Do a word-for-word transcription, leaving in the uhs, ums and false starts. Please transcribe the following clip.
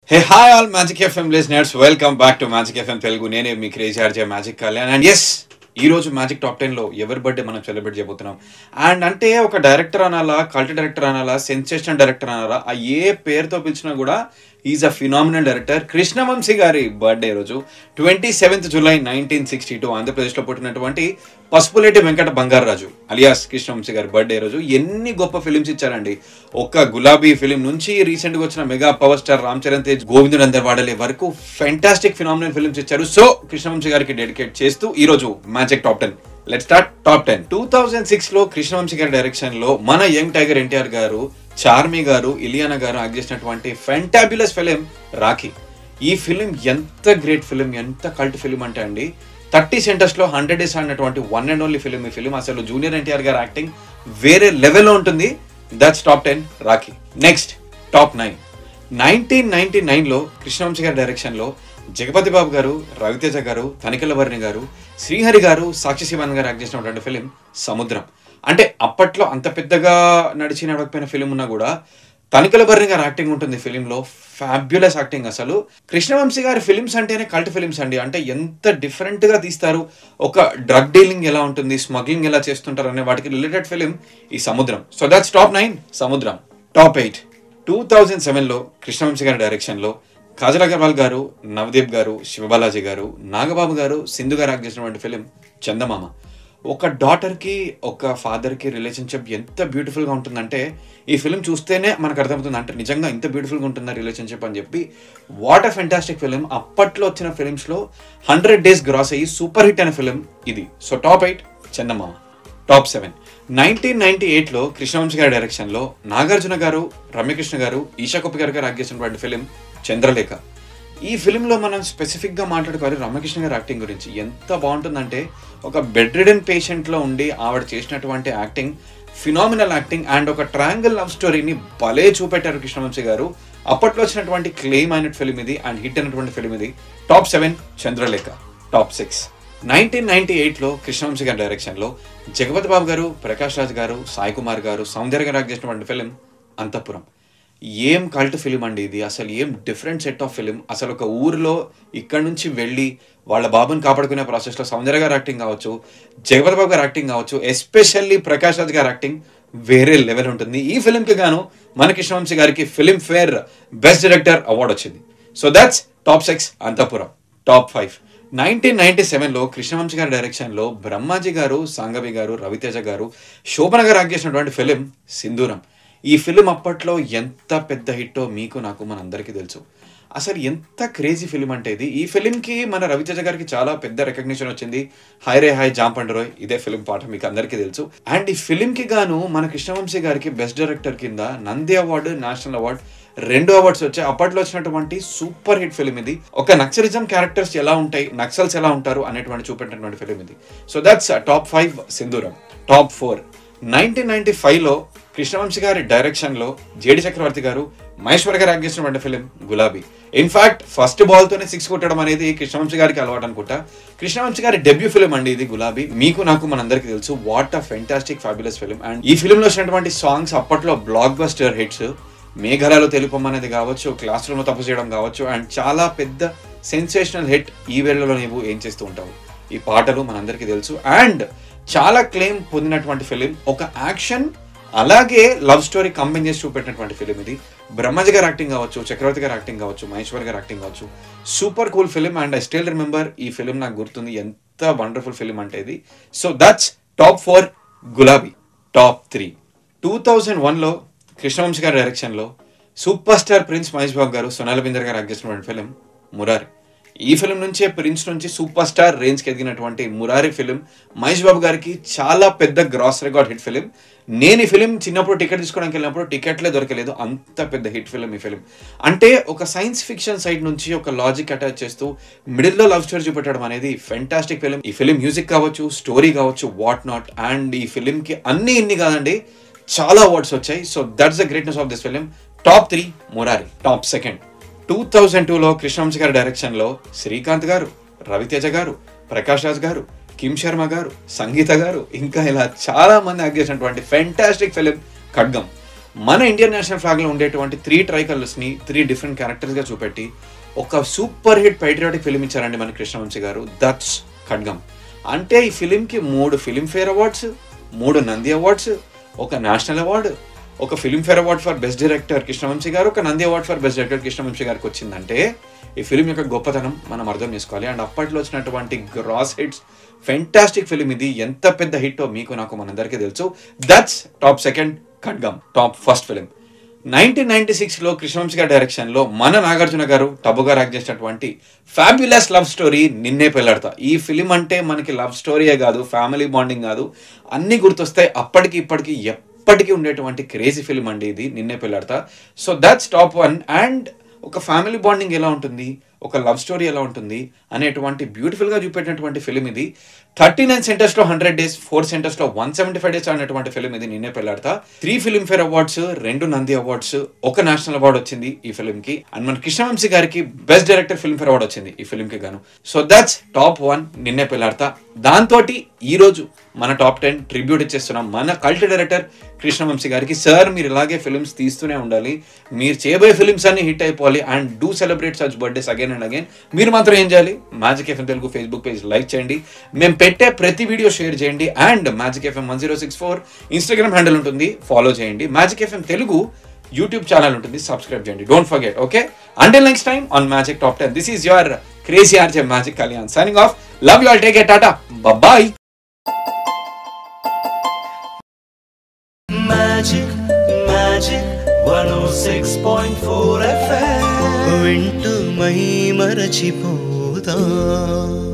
Hey, hi all Magic F M listeners. Welcome back to Magic F M Telugu. నేనే మీ crazy RJ Magic Kalyan. And yes, ఈ రోజు Magic top ten లో ఎవరి birthday మనం celebrate చేయబోతున్నాం. అండ్ అంటే ఒక డైరెక్టర్ అనాలా, కల్ట్ డైరెక్టర్ అనాలా, సెన్సేషనల్ డైరెక్టర్ అనాలా, ఆ ఏ పేరుతో పిలిచినా కూడా is a phenomenal director. Krishna Vamsi గారి బర్త్డే రోజు twenty seventh July nineteen sixty two ఆంధ్రప్రదేశ్లో పుట్టినటువంటి పసుపులేటి వెంకట బంగారరాజు అలియాస్ కృష్ణ వంశీ గారి బర్త్డే రోజు ఎన్ని గొప్ప ఫిలిమ్స్ ఇచ్చారండి. ఒక్క గులాబీ ఫిలిం నుంచి రీసెంట్ గా వచ్చిన mega power star Ram Charan Tej, Govindudu Andaru Vadale వరకు ఫెంటాస్టిక్ ఫినామినల్ ఫిలిమ్స్ ఇచ్చారు. సో కృష్ణ వంశీ గారికి డెడికేట్ చేస్తూ ఈ రోజు Magic top ten. Let's start top ten. Two thousand six లో కృష్ణ వంశీ గారి డైరెక్షన్ లో మన యంగ్ టైగర్ ఎన్టీఆర్ గారు, చార్మి గారు, ఇలియానా గారు యాక్ట్ చేసినటువంటి ఫెంటాబులస్ ఫిలిం రాఖీ. ఈ ఫిలిం ఎంత గ్రేట్ ఫిలిం, ఎంత కల్ట్ ఫిలిం అంటే అండి, థర్టీ సెంటర్స్ లో హండ్రెడ్ డేస్ అన్నటువంటి వన్ అండ్ ఓన్లీ ఫిలిం. ఈ ఫిలిం అసలు జూనియర్ ఎన్టీఆర్ గారు యాక్టింగ్ వేరే లెవెల్లో ఉంటుంది. That's top ten Rakhi. Next top nine. Nineteen ninety nine లో కృష్ణవంశీ గారి డైరెక్షన్ లో జగపతి బాబు గారు, రవితేజ గారు, తనికెళ్ళ భరణి గారు, శ్రీహరి గారు, సాక్షి శివన్ గారు యాక్ట్ చేసినటువంటి ఫిలిం సముద్రం. అంటే అప్పట్లో అంత పెద్దగా నడిచి నడకపోయిన ఫిలిం ఉన్నా కూడా తనికెళ్ళ భరణి గారు యాక్టింగ్ ఉంటుంది ఫిలింలో. Fabulous acting. అసలు కృష్ణవంశీ గారి ఫిలిమ్స్ అంటేనే కల్ట్ ఫిలిమ్స్ అండి. అంటే ఎంత డిఫరెంట్ గా తీస్తారు. ఒక డ్రగ్ డీలింగ్ ఎలా ఉంటుంది, స్మగ్లింగ్ ఎలా చేస్తుంటారు అనే వాటికి రిలేటెడ్ ఫిలిం ఈ Samudram. So that's top nine Samudram. Top eight. Two thousand seven లో కృష్ణవంశీ గారి డైరెక్షన్ లో కాజల్ అగర్వాల్ గారు, నవదీప్ గారు, శివబాలాజీ గారు, నాగబాబు గారు, సింధు గారు యాక్ట్ చేసినటువంటి ఫిలిం చందమామ. ఒక డాటర్కి ఒక ఫాదర్కి రిలేషన్షిప్ ఎంత బ్యూటిఫుల్గా ఉంటుందంటే ఈ ఫిలిం చూస్తేనే మనకు అర్థమవుతుంది. అంటే నిజంగా ఇంత బ్యూటిఫుల్గా ఉంటుందా రిలేషన్షిప్ అని చెప్పి. What a fantastic film. అప్పట్లో వచ్చిన ఫిలిమ్స్లో హండ్రెడ్ డేస్ గ్రాస్ అయ్యి సూపర్ హిట్ అయిన ఫిలిం ఇది. So top eight Chandamama. Top seven. Nineteen ninety ఎయిట్లో కృష్ణవంశీ గారి డైరెక్షన్లో నాగార్జున గారు, రమ్యకృష్ణ గారు, ఈషా కొప్పి గారు గారు యాక్ట్ చేసినటువంటి ఫిలిం చంద్రలేఖ. ఈ ఫిలింలో మనం స్పెసిఫిక్గా మాట్లాడుకోవాలి రమ్యకృష్ణ గారి యాక్టింగ్ గురించి. ఎంత బాగుంటుందంటే ఒక బెడ్ రిడెన్ పేషెంట్లో ఉండి ఆవిడ చేసినటువంటి యాక్టింగ్ ఫినామినల్ యాక్టింగ్. అండ్ ఒక ట్రయాంగిల్ లవ్ స్టోరీని భలే చూపెట్టారు కృష్ణవంశీ గారు. అప్పట్లో వచ్చినటువంటి క్లెయిమ్ అయిన ఫిలిం ఇది అండ్ హిట్ అయినటువంటి ఫిలిం ఇది. Top seven Chandralekha. Top six. Nineteen ninety ఎయిట్లో కృష్ణవంశీ గారి డైరెక్షన్లో జగపతి బాబు గారు, ప్రకాష్ రాజ్ గారు, సాయి కుమార్ గారు, సౌందర్య గారు యాక్ట్ చేసినటువంటి ఫిలిం అంతఃపురం. ఏం కల్ట్ ఫిలిం అండి ఇది. అసలు ఏం డిఫరెంట్ సెట్ ఆఫ్ ఫిలిం. అసలు ఒక ఊరిలో ఇక్కడి నుంచి వెళ్ళి వాళ్ళ బాబుని కాపాడుకునే ప్రాసెస్లో సౌందర్య గారు యాక్టింగ్ కావచ్చు, జగపతి బాబు గారు యాక్టింగ్ కావచ్చు, ఎస్పెషల్లీ ప్రకాష్ రాజ్ గారు యాక్టింగ్ వేరే లెవెల్ ఉంటుంది. ఈ ఫిలింకి గాను మన కృష్ణవంశీ గారికి Filmfare best director award వచ్చింది. So that's top six Antahpuram. Top five. Nineteen ninety సెవెన్లో కృష్ణవంశీ గారి డైరెక్షన్లో బ్రహ్మాజీ గారు, సాంగవి గారు, రవితేజ గారు, శోభన గారు యాక్ట్ చేసినటువంటి ఫిలిం సింధూరం. ఈ ఫిలిం అప్పట్లో ఎంత పెద్ద హిట్టో మీకు నాకు మనందరికీ తెలుసు. అసలు ఎంత క్రేజీ ఫిలిం అంటే ఇది. ఈ ఫిలింకి మన రవితేజ గారికి చాలా పెద్ద రికగ్నిషన్ వచ్చింది. హాయ్ రే హాయ్ జాంపండరోయ్ ఇదే ఫిలిం పాట మీకు అందరికీ తెలుసు. అండ్ ఈ ఫిలింకి గాను మన కృష్ణవంశీ గారికి బెస్ట్ డైరెక్టర్ కింద నంది అవార్డు, నేషనల్ అవార్డు రెండు అవార్డ్స్ వచ్చాయి. అప్పట్లో వచ్చినటువంటి సూపర్ హిట్ ఫిలిం ఇది. ఒక నక్సలిజం క్యారెక్టర్స్ ఎలా ఉంటాయి, నక్సల్స్ ఎలా ఉంటారు అనేటువంటి చూపెట్టినటువంటి ఫిలిం ఇది. So that's top five Sindhooram. Top four. Nineteen ninety ఫైవ్లో కృష్ణవంశీ గారి డైరెక్షన్లో జేడి చక్రవర్తి గారు, మహేశ్వర్ గారు యాక్ట్ చేసినటువంటి ఫిలిం గులాబీ. ఇన్ఫాక్ట్ ఫస్ట్ బాల్తోనే సిక్స్ కొట్టడం అనేది కృష్ణవంశీ గారికి అలవాటు అనుకుంటా. కృష్ణవంశీ గారి డెబ్యూ ఫిలిం అండి ఇది గులాబీ. మీకు నాకు మనందరికీ తెలుసు. What a fantastic fabulous film. And ఈ ఫిలింలో వచ్చినటువంటి సాంగ్స్ అప్పట్లో బ్లాక్ బస్టర్ హిట్స్. మేఘాలలో తెలుపం అనేది కావచ్చు, క్లాస్ రూమ్లో తప్పు చేయడం కావచ్చు, అండ్ చాలా పెద్ద సెన్సేషనల్ హిట్ ఈ వేళలో నీవు ఏం చేస్తూ ఉంటావు. ఈ పాటలు మనందరికీ తెలుసు. అండ్ చాలా క్లెయిమ్ పొందినటువంటి ఫిలిం. ఒక యాక్షన్ అలాగే లవ్ స్టోరీ కంబైన్ చేసి చూపెట్టినటువంటి ఫిలిం ఇది. బ్రహ్మాజీ గారు యాక్టింగ్ కావచ్చు, చక్రవర్తి గారు యాక్టింగ్ కావచ్చు, మహేశ్వర్ గారు యాక్టింగ్ కావచ్చు. Super cool film. And I still remember ఈ ఫిలిం నాకు గుర్తుంది. ఎంత వండర్ఫుల్ ఫిలిం అంటే ఇది. So that's top four Gulabi. Top three. Two thousand వన్లో కృష్ణవంశీ గారి డైరెక్షన్లో super star prince Mahesh Babu గారు, సోనాలి బిందర్ గారు యాక్ట్ చేసినటువంటి ఫిలిం మురారి. ఈ ఫిలిం నుంచే ప్రిన్స్ నుంచి సూపర్ స్టార్ రేంజ్కి ఎదిగినటువంటి మురారి ఫిలిం మహేష్ బాబు గారికి చాలా పెద్ద గ్రాస్ రికార్డ్ హిట్ ఫిలిం. నేను ఈ ఫిలిం చిన్నప్పుడు టికెట్ తీసుకోవడానికి వెళ్ళినప్పుడు టికెట్లే దొరకలేదు. అంత పెద్ద హిట్ ఫిలిం ఈ ఫిలిం. అంటే ఒక సైన్స్ ఫిక్షన్ సైడ్ నుంచి ఒక లాజిక్ అటాచ్ చేస్తూ మిడిల్లో లవ్ స్టోరీ చూపెట్టడం అనేది ఫెంటాస్టిక్ ఫిలిం. ఈ ఫిలిం మ్యూజిక్ కావచ్చు, స్టోరీ కావచ్చు, వాట్ నాట్. అండ్ ఈ ఫిలింకి అన్ని ఇన్ని కాదండి, చాలా అవార్డ్స్ వచ్చాయి. So that's the greatness of this film. Top three Murari. Top second. Two thousand టూలో కృష్ణవంశీ గారి డైరెక్షన్లో శ్రీకాంత్ గారు, రవితేజ గారు, ప్రకాష్ రాజ్ గారు, కిమ్ శర్మ గారు, సంగీత గారు, ఇంకా ఇలా చాలా మంది యాక్ట్ చేసినటువంటి ఫెంటాస్టిక్ ఫిలిం ఖడ్గం. మన ఇండియన్ నేషనల్ ఫ్లాగ్లో ఉండేటువంటి త్రీ ట్రై కలర్స్ని త్రీ డిఫరెంట్ క్యారెక్టర్స్గా చూపెట్టి ఒక సూపర్ హిట్ పైట్రియాటిక్ ఫిలిం ఇచ్చారండి మన కృష్ణవంశీ గారు. దట్స్ ఖడ్గం. అంటే ఈ ఫిలింకి మూడు ఫిలింఫేర్ అవార్డ్స్, మూడు నంది అవార్డ్స్, ఒక నేషనల్ అవార్డు, ఒక Filmfare award for best director Krishnavamsi గారు, ఒక Nandi award for best director Krishnavamsi గారికి వచ్చిందంటే ఈ ఫిలిం యొక్క గొప్పతనం మనం అర్థం చేసుకోవాలి. అండ్ అప్పట్లో వచ్చినటువంటి గ్రాస్ హిట్స్, ఫెంటాస్టిక్ ఫిలిం ఇది. ఎంత పెద్ద హిట్టో మీకు నాకు మనందరికీ తెలుసు. That's top second Khadgam. Top first film nineteen ninety సిక్స్లో కృష్ణవంశీ గారి డైరెక్షన్లో మన నాగార్జున గారు టబుగా యాక్ట్ చేసినటువంటి fabulous love story Ninne Pelladata. ఈ ఫిలిం అంటే మనకి లవ్ స్టోరీయే కాదు, ఫ్యామిలీ బాండింగ్ కాదు, అన్నీ గుర్తొస్తాయి. అప్పటికి ఇప్పటికి ఎప్పటికీ ఉండేటువంటి క్రేజీ ఫిలిం అండి ఇది Ninne Pelladata. So that's top one. And ఒక ఫ్యామిలీ బాండింగ్ ఎలా ఉంటుంది, ఒక లవ్ స్టోరీ ఎలా ఉంటుంది అనేటువంటి బ్యూటిఫుల్గా చూపెట్టినటువంటి ఫిలిం ఇది. థర్టీ నైన్ సెంటర్స్లో హండ్రెడ్ డేస్, ఫోర్ సెంటర్స్లో వన్ సెవెంటీ ఫైవ్ డేస్ అనేటువంటి ఫిలిం ఇది Ninne Pelladata. Three Filmfare awards, రెండు నంది అవార్డ్స్, ఒక నేషనల్ అవార్డు వచ్చింది ఈ ఫిలింకి. అండ్ మన కృష్ణవంశీ గారికి బెస్ట్ డైరెక్టర్ ఫిలింఫేర్ అవార్డు వచ్చింది ఈ ఫిలింకి గాను. సో దట్స్ టాప్ వన్ నిన్నే పెళ్ళాడతా. దాంతో ఈరోజు మన టాప్ టెన్ ట్రిబ్యూట్ ఇచ్చేస్తున్నాం మన కల్ట్ డైరెక్టర్ కృష్ణవంశీ గారికి. సార్ మీరు ఇలాగే ఫిల్మ్స్ తీస్తూనే ఉండాలి, మీరు చేయబోయే ఫిల్మ్స్ అన్ని హిట్ అయిపోవాలి and do celebrate such birthdays again and again. మీరు మాత్రం ఏం చేయాలి, Magic FM Telugu Facebook page like చేయండి, మేము పెట్టే ప్రతి వీడియో షేర్ చేయండి. And Magic FM one zero six four Instagram handle ఉంటుంది, ఫాలో చేయండి. Magic FM Telugu YouTube channel ఉంటుంది, సబ్స్క్రైబ్ చేయండి. Don't forget. Okay, until next time on Magic top ten, this is your crazy RJ Magic Kalyan signing off. Love you all, take care, tata, bye. Magic, magic, one oh six point four F M. వింటూ మై మరచిపోతా.